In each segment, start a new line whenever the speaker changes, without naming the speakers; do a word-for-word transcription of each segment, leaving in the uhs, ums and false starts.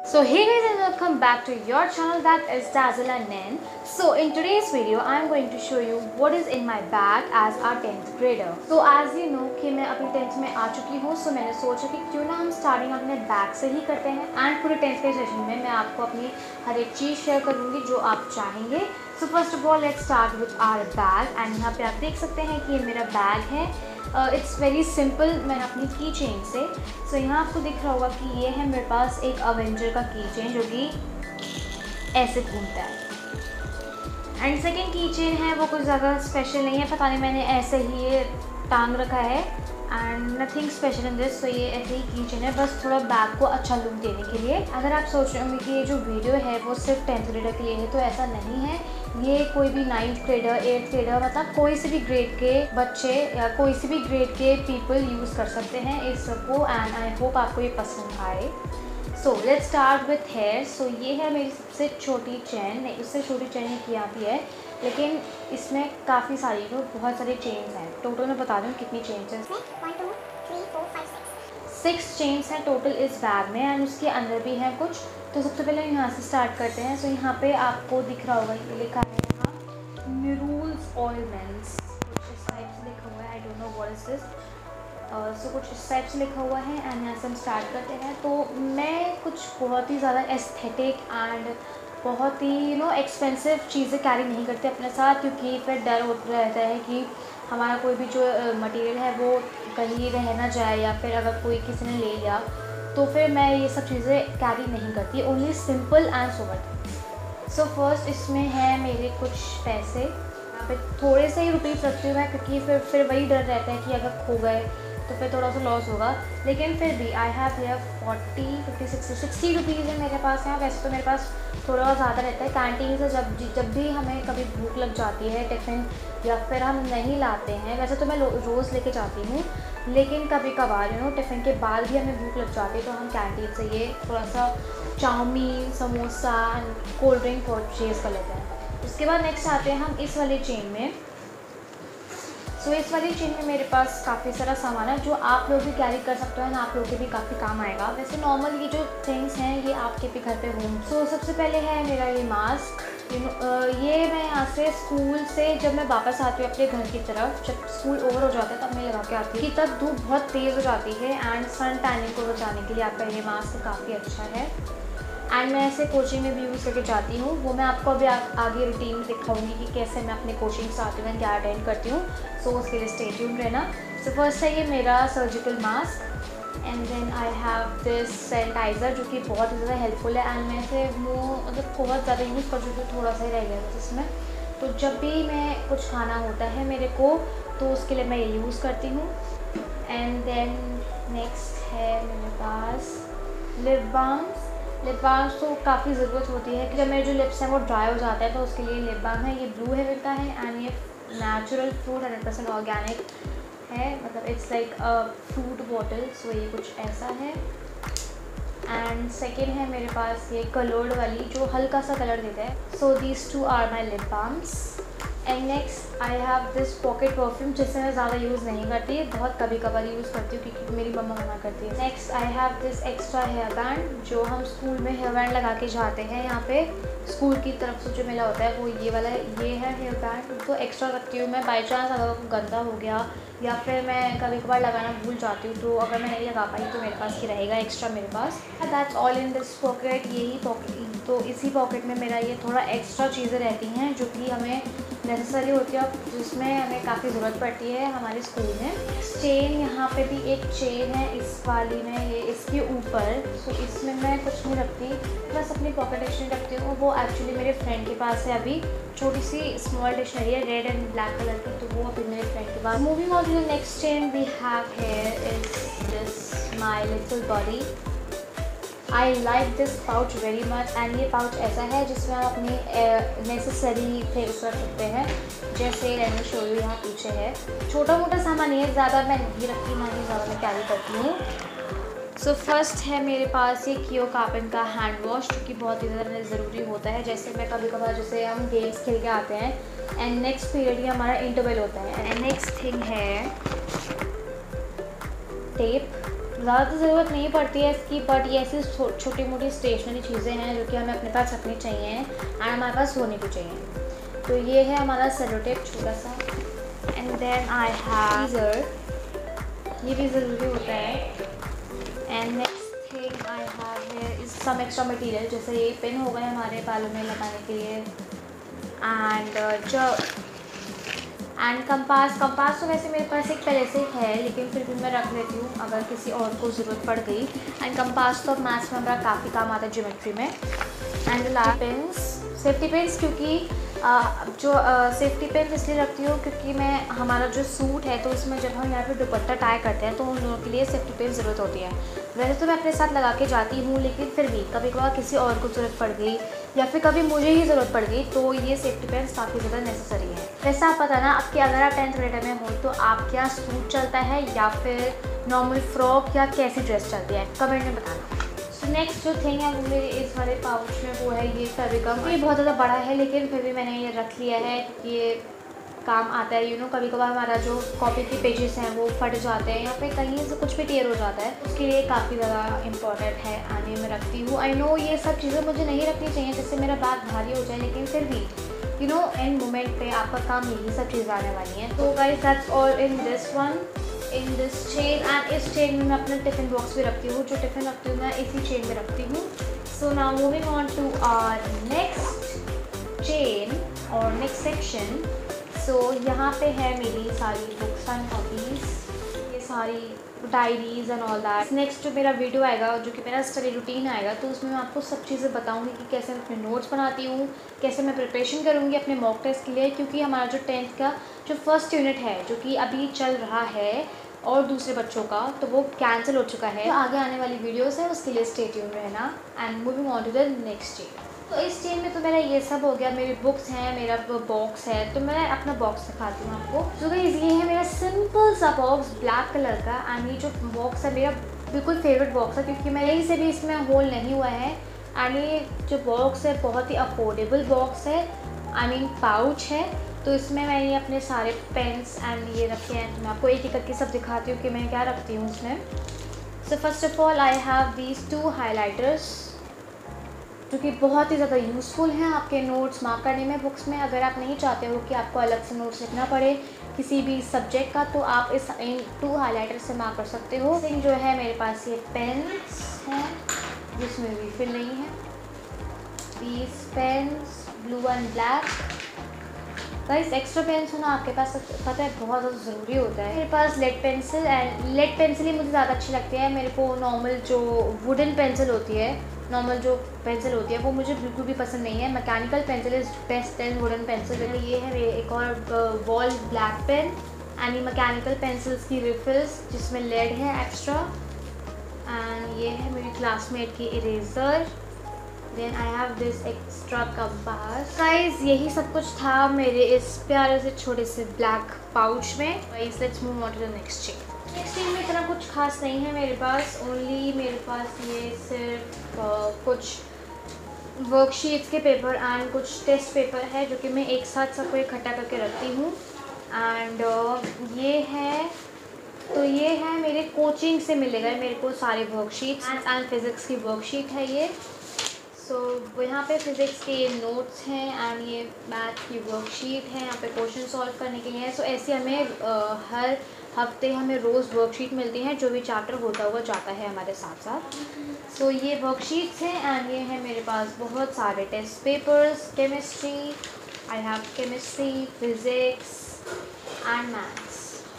So hey guys and welcome back to your channel, that is Dazzle and Nen. So in today's video I am going to show you what is in my bag as a tenth grader. So as you know कि मैं अभी tenth में आ चुकी हूँ, so मैंने सोचा कि क्यों ना हम स्टार्टिंग अपने बैग से ही करते हैं एंड पूरे टेंथ के सेशन में मैं आपको अपनी हर एक चीज़ शेयर करूँगी जो आप चाहेंगे. So first of all let's start with our bag and यहाँ पे आप देख सकते हैं कि ये मेरा बैग है. It's very simple. मैंने अपनी की चेन से सो so, यहाँ आपको दिख रहा होगा कि ये है मेरे पास एक अवेंजर का की चेन जो कि ऐसे घूमता है. एंड सेकेंड की चेन है वो कुछ ज़्यादा स्पेशल नहीं है, पता नहीं मैंने ऐसे ही ये टांग रखा है and nothing special in this. So ये ऐसे ही की चेन है, बस थोड़ा बैग को अच्छा लुक देने के लिए. अगर आप सोच रहे होंगे कि ये जो वीडियो है वो सिर्फ टेंथ ग्रेडर के लिए है, तो ऐसा नहीं है. ये कोई भी नाइन्थ ग्रेडर, एट्थ ग्रेडर, मतलब कोई से भी ग्रेड के बच्चे या कोई से भी ग्रेड के पीपल यूज़ कर सकते हैं इस सबको एंड आई होप आपको ये पसंद आए. So let's start with hair. So ये है मेरी सबसे छोटी चेन. नहीं, उससे छोटी चेन की आती है, लेकिन इसमें काफ़ी सारी जो बहुत सारी चेन्स हैं. टोटल मैं बता दूँ कितनी चेन्स हैं. सिक्स चेन्स हैं टोटल इस बैग में एंड उसके अंदर भी हैं कुछ. तो सबसे पहले यहाँ से स्टार्ट करते हैं. सो so, यहाँ पे आपको दिख रहा होगा ये लिखा है यहाँ मिरूल्स ऑयलमेंट्स, कुछ इस टाइप से लिखा हुआ है. I don't know what is this. So कुछ इस टाइप से लिखा हुआ है एंड यहाँ से हम स्टार्ट करते हैं. तो मैं कुछ बहुत ही ज़्यादा एस्थेटिक एंड बहुत ही यू नो एक्सपेंसिव चीज़ें कैरी नहीं करते अपने साथ, क्योंकि फिर डर होता रहता है कि हमारा कोई भी जो मटेरियल है वो कहीं रह ना जाए या फिर अगर कोई किसी ने ले लिया, तो फिर मैं ये सब चीज़ें कैरी नहीं करती. Only simple and sober. So first इसमें है मेरे कुछ पैसे. यहाँ पे थोड़े से ही रुपीज़ रखती हूँ मैं, क्योंकि फिर फिर वही डर रहता है कि अगर खो गए तो फिर थोड़ा सा लॉस होगा. लेकिन फिर भी I have here forty fifty sixty sixty rupees है मेरे पास यहाँ. वैसे तो मेरे पास थोड़ा ज़्यादा रहता है. कैंटीन से जब जब भी हमें कभी भूख लग जाती है टिफ़िन या फिर हम नहीं लाते हैं, वैसे तो मैं रोज़ लेके जाती हूँ, लेकिन कभी कभार यू नो टिफ़िन के बाद भी हमें भूख लग जाती है तो हम कैंटीन से ये थोड़ा सा chowmein, samosa and cold drink purchase कर लेते हैं. उसके बाद नेक्स्ट आते हैं हम इस वाले चेन में. सो so, इस वाली चेन में मेरे पास काफ़ी सारा सामान है जो आप लोग भी कैरी कर सकते हो ना, आप लोग के भी काफ़ी काम आएगा. वैसे नॉर्मल ये जो थिंग्स हैं ये आपके भी घर पे हों. सो so, सबसे पहले है मेरा ये मास्क. यू नो ये मैं यहाँ से स्कूल से जब मैं वापस आती हूँ अपने घर की तरफ, जब स्कूल ओवर हो जाता है तब मैं लगा के आती हूँ कि तब धूप बहुत तेज़ हो जाती है एंड सन टैनिंग को बचाने के लिए आपका ये मास्क काफ़ी अच्छा है. एंड मैं ऐसे कोचिंग में भी यूज़ करके जाती हूँ. वो मैं आपको अभी आ, आगे रूटीन में दिखाऊंगी कि कैसे मैं अपने कोचिंग से आती हूँ, क्या अटेंड करती हूँ. सो so, उसके लिए स्टे ट्यून्ड रहना. सो फर्स्ट है ये मेरा surgical mask and then I have this sanitizer जो कि बहुत ही ज़्यादा हेल्पफुल है. एंड मैं इसे मुँह मतलब बहुत ज़्यादा यूज़ कर चुकी हूँ, थोड़ा सा ही रह गया था जिसमें. तो जब भी मैं कुछ खाना होता है मेरे को तो उसके लिए मैं ये यूज़ करती हूँ. एंड देन नेक्स्ट है मेरे पास लिप बाम्स. लिप बाम्स तो काफ़ी ज़रूरत होती है कि जब मेरे जो लिप्स हैं वो ड्राई हो जाता है, तो उसके लिए लिप बाम है. ये ब्लू हेवन का है एंड ये natural fruit hundred percent organic है, मतलब it's like a fruit bottle. So ये कुछ ऐसा है. एंड सेकेंड है मेरे पास ये कलर्ड वाली जो हल्का सा कलर देता है. So these two are my lip balms. And next I have this pocket perfume जिससे मैं ज़्यादा यूज़ नहीं करती, बहुत कभी कभार यूज़ करती हूँ क्योंकि मेरी मम्मा मना करती है. Next I have this extra hair band जो हम स्कूल में हेयर बैंड लगा के जाते हैं. यहाँ पे स्कूल की तरफ से जो मिला होता है वो ये वाला है. ये है हेयर बैंड, तो एक्स्ट्रा रखती हूँ मैं. बाई चांस अगर वो गंदा हो गया या फिर मैं कभी कभार लगाना भूल जाती हूँ, तो अगर मैं नहीं लगा पाई तो मेरे पास ही रहेगा एक्स्ट्रा मेरे पास. That's all in this pocket. यही पॉकेट, तो इसी पॉकेट में मेरा ये थोड़ा एक्स्ट्रा चीज़ें रहती हैं जो कि हमें नेसेसरी होती है, जिसमें हमें काफ़ी ज़रूरत पड़ती है हमारे स्कूल में. चेन, यहाँ पे भी एक चेन है इस वाली में, ये इसके ऊपर. सो इसमें मैं कुछ नहीं रखती, बस अपनी पॉकेट डिक्शनरी रखती हूँ. वो एक्चुअली मेरे फ्रेंड के पास है. अभी छोटी सी स्मॉल डिक्शनरी है रेड एंड ब्लैक कलर की, तो वो अभी मेरे फ्रेंड के पास. Moving on to the next chain we have here is this my little body. I like this pouch very much. And ये पाउच ऐसा है जिसमें आप अपनी नेसेसरी थिंग्स रख सकते हैं, जैसे रेनो शो यू यहाँ पीछे है. छोटा मोटा सामान नहीं है, ज़्यादा मैं नहीं रखती, ना ही ज़्यादा मैं कैरी करती हूँ. सो फर्स्ट है मेरे पास ये कियो कार्बन का हैंड वॉश जो कि बहुत ही ज़्यादा ज़रूरी होता है. जैसे मैं कभी कभार जैसे हम गेम्स खेल के आते हैं एंड नेक्स्ट पीरियड ही हमारा इंटरवल होता है. एंड नेक्स्ट थिंग है टेप. ज़्यादा तो ज़रूरत नहीं पड़ती है इसकी, बट ये ऐसी छोटी मोटी स्टेशनरी चीज़ें हैं जो कि हमें अपने पास रखनी चाहिए एंड हमारे पास होनी भी चाहिए। तो ये है हमारा सेलो टेप छोटा सा। And then I have scissor, ये भी ज़रूरी होता है। And next thing I have here is some extra material, जैसे ये पेन हो गए हमारे बालों में लगाने के लिए। एंड जो एंड कंपास कंपास तो वैसे मेरे पास एक पहले से है, लेकिन फिर भी मैं रख लेती हूँ अगर किसी और को ज़रूरत पड़ गई। एंड कंपास तो मैथ्स में हमारा काफ़ी काम आता है, ज्योमेट्री में। And last pens, safety pens, क्योंकि आ, जो सेफ्टी पेन इसलिए रखती हूँ क्योंकि मैं हमारा जो सूट है तो उसमें जब हम यहाँ पे दुपट्टा टाई करते हैं तो उन लोगों के लिए सेफ्टी पेन ज़रूरत होती है। वैसे तो मैं अपने साथ लगा के जाती हूँ, लेकिन फिर भी कभी कभार किसी और को ज़रूरत पड़ गई या फिर कभी मुझे ही ज़रूरत पड़ गई तो ये सेफ्टी पेन काफ़ी ज़्यादा नेसेसरी है। वैसे आप पता ना आपके अगर आप टेंथ ग्रेड में हो तो आप क्या सूट चलता है या फिर नॉर्मल फ्रॉक या कैसी ड्रेस चलती है, कमेंट में बताना। नेक्स्ट जो थिंग है वो मेरे इस वाले पाउच में वो है ये फेविगम। ये बहुत ज़्यादा बड़ा है लेकिन फिर भी मैंने ये रख लिया है क्योंकि ये काम आता है। यू नो कभी कभार हमारा जो कॉपी के पेजेस हैं वो फट जाते हैं या फिर कहीं से कुछ भी टेयर हो जाता है, उसके लिए काफ़ी ज़्यादा इंपॉर्टेंट है। आने में रखती हूँ। आई नो ये सब चीज़ें मुझे नहीं रखनी चाहिए जिससे मेरा बैग भारी हो जाए, लेकिन फिर भी यू नो एंड मोमेंट पे आपका काम यही सब चीज़ें आने वाली हैं। तो guys that's all in this one, in this chain. And इस चेन में मैं अपना टिफ़िन बॉक्स भी रखती हूँ। जो टिफ़िन रखती हूँ मैं इसी चेन में रखती हूँ। So now moving on to our next chain और नेक्स्ट सेक्शन। सो यहाँ पे है मेरी सारी बुक्स एंड कॉपीज़, ये सारी diaries and all that. Next जो मेरा वीडियो आएगा जो कि मेरा स्टडी रूटीन आएगा तो उसमें मैं आपको सब चीज़ें बताऊँगी कि कैसे मैं अपने नोट्स बनाती हूँ, कैसे मैं प्रिपरेशन करूँगी अपने मॉक टेस्ट के लिए, क्योंकि हमारा जो टेंथ का जो फर्स्ट यूनिट है जो कि अभी चल रहा है और दूसरे बच्चों का तो वो कैंसिल हो चुका है। तो आगे आने वाली वीडियोस है उसके लिए स्टे ट्यून रहना। And moving on to the next chain. तो इस चेन में तो मेरा ये सब हो गया, मेरी बुक्स हैं, मेरा बॉक्स है। तो मैं अपना बॉक्स दिखाती हूँ आपको। तो गाइस ये है मेरा सिंपल सा बॉक्स ब्लैक कलर का। एंड ये जो बॉक्स है मेरा बिल्कुल फेवरेट बॉक्स है क्योंकि मैं यहीं से भी इसमें होल नहीं हुआ है। एंड ये जो बॉक्स है बहुत ही अफोर्डेबल बॉक्स है, आई मीन पाउच है। तो इसमें मैंने अपने सारे पेन्स एंड ये रखे हैं। तो मैं आपको एक एक करके सब दिखाती हूँ कि मैं क्या रखती हूँ उसमें। So first of all I have these two highlighters जो कि बहुत ही ज़्यादा यूज़फुल हैं आपके नोट्स मार्क करने में बुक्स में। अगर आप नहीं चाहते हो कि आपको अलग से नोट्स लिखना पड़े किसी भी सब्जेक्ट का तो आप इस इन टू हाइलाइटर से मार्क कर सकते हो। थिंग जो है मेरे पास ये पेन्स हैं जिसमें रिफिल नहीं है। These pens blue and black. Guys extra pens होना आपके पास पता है बहुत ज़्यादा ज़रूरी होता है। मेरे पास lead pencil and lead pencil ही मुझे ज़्यादा अच्छी लगती है। मेरे को नॉर्मल जो वुडन पेंसिल होती है, नॉर्मल जो पेंसिल होती है वो मुझे बिल्कुल भी पसंद नहीं है। Mechanical pencil is best then wooden pencil. ये है मेरे एक और वॉल ब्लैक पेन एंड ये मैकेनिकल पेंसिल्स की रिफिल्स जिसमें लेड है एक्स्ट्रा। एंड ये है मेरी क्लासमेट की eraser. Then I have this extra compass. Guys यही सब कुछ था मेरे इस प्यारे से छोटे से ब्लैक पाउच में। Guys let's move on to the next chain. Next chain में इतना कुछ खास नहीं है मेरे पास। ओनली मेरे पास ये सिर्फ uh, कुछ वर्कशीट्स के पेपर एंड कुछ टेस्ट पेपर है जो कि मैं एक साथ सबको इकट्ठा करके रखती हूँ। एंड uh, ये है तो ये है मेरे कोचिंग से मिले गए मेरे को सारे वर्कशीट्स एंड फिज़िक्स की वर्कशीट है ये। सो so, यहाँ पे फिज़िक्स के नोट्स हैं एंड ये मैथ की वर्कशीट है, यहाँ पे क्वेश्चन सॉल्व करने के लिए है। सो so, ऐसे हमें आ, हर हफ्ते हमें रोज़ वर्कशीट मिलती हैं, जो भी चैप्टर होता हुआ जाता है हमारे साथ साथ। सो so, ये वर्कशीट्स हैं एंड ये है मेरे पास बहुत सारे test papers. Chemistry, I have chemistry, physics and maths.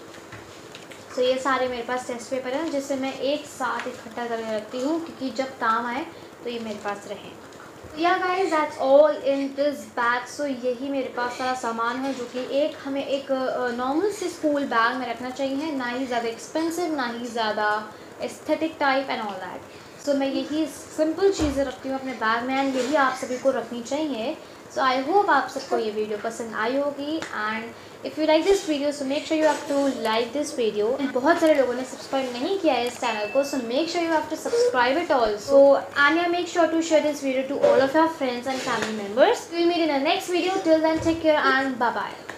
So so, ये सारे मेरे पास टेस्ट पेपर हैं जिससे मैं एक साथ इकट्ठा करके रखती हूँ क्योंकि जब काम आए तो ये मेरे पास रहे। या guys that's all in this bag. So यही मेरे पास सारा सामान है जो कि एक हमें एक नॉर्मल से स्कूल बैग में रखना चाहिए, ना ही ज़्यादा एक्सपेंसिव ना ही ज़्यादा aesthetic type and all that. So मैं यही सिंपल चीज़ें रखती हूँ अपने बैग में एंड यही आप सभी को रखनी चाहिए। सो आई होप आप सबको ये वीडियो पसंद आई होगी and if you like this video so make sure you have to like this video. बहुत सारे लोगों ने सब्सक्राइब नहीं किया है इस चैनल को, so make sure you have to subscribe it also and make sure to share this video to all of your friends and family members. Will meet in the next video. Till then take care and bye bye.